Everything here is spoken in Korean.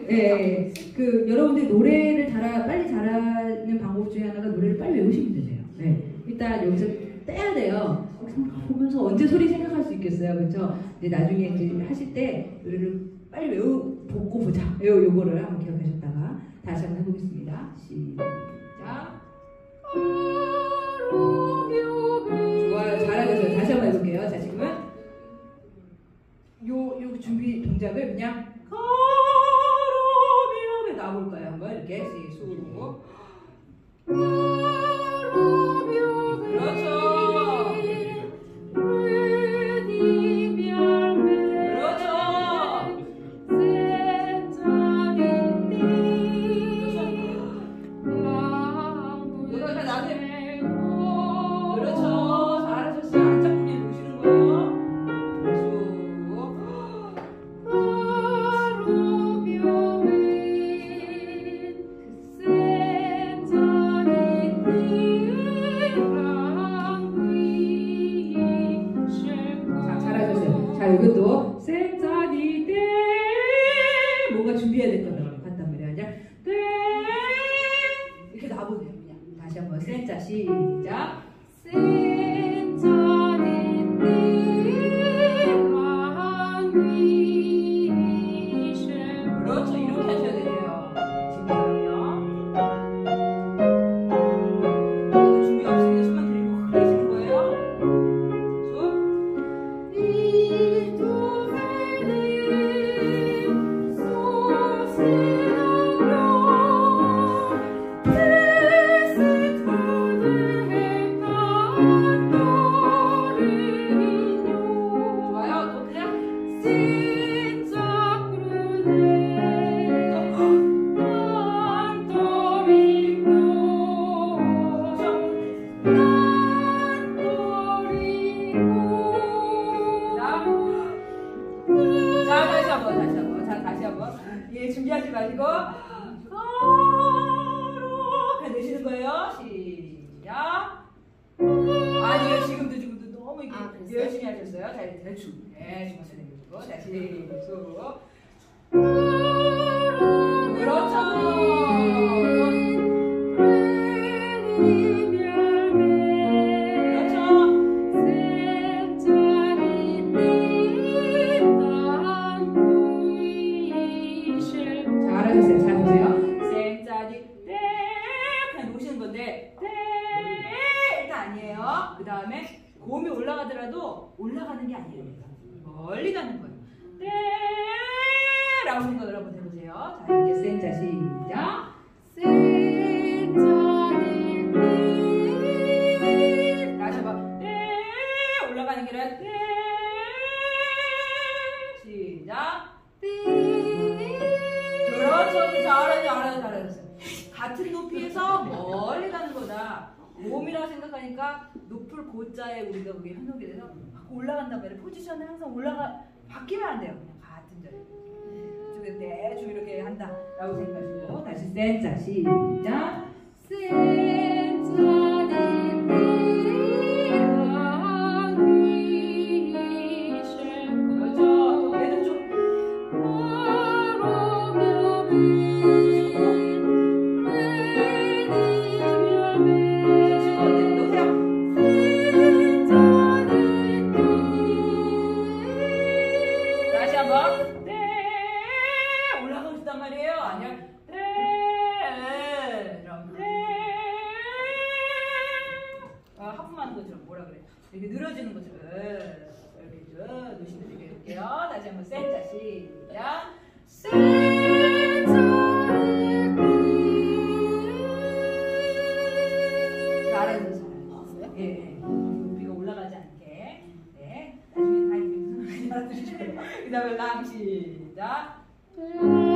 예, 그 여러분들 노래를 빨리 잘하는 방법 중에 하나가 노래를 빨리 외우시면 되세요. 네, 일단 여기서 떼야 돼요. 보면서 언제 소리 생각할 수 있겠어요, 그렇죠? 이제 나중에 이제 하실 때 노래를 빨리 보고 보자. 요거를 한번 기억하셨다가 다시 한번 해보겠습니다. 시작. 좋아요, 잘하셨어요. 다시 한번 해볼게요. 자, 지금은 요 준비 동작을 그냥 가로미오에 나볼까요? 한번 이렇게 수. 그렇죠. 이것도 센자니 때 뭔가 준비해야 될 거라고 한단 말이야. 그냥 때 이렇게 나보세요. 그냥 다시 한번 센자 시작. 센자니 때 그렇죠. 이렇게 하셔야 돼요. 지금요. 준비 없으니까 손만 들고 하시는 거예요. 예, 준비하지 마시고 그냥 내쉬는 거예요. 시작. 아니요, 지금도 너무 이렇게 열심히 하셨어요. 자, 대충. 네, 중간에 내리고 다시 쭉. 그렇죠. 그 다음에 고음이 올라가더라도 올라가는 게 아니에요. 멀리 가는 거예요. 네 라고 생각을 한번 해보세요. 자, 이렇게 센자 시작. 센자니 네 다시 한번 네 올라가는 게 아니라 네 시작. 그렇죠. 잘하셨어요. 같은 높이에서 멀리 가는 거다. 고음이라고 생각하니까 높을 고자에 우리가 그게 현혹이 돼서 올라간단 말이에요. 포지션을 항상 바뀌면 안 돼요. 그냥 같은 자리에. 이쪽에 대충 이렇게 한다라고 생각하시고 다시 센자 시작. 센자니 그렇죠. 얘도 좀 이렇게 늘어지는 것처럼 이렇게 쭉 놓으시면 되게요. 다시 한번 센자 시작. 잘하셨어요. 예, 높이가 올라가지 않게. 네, 나중에 다 이렇게 그 다음에 랑 시작.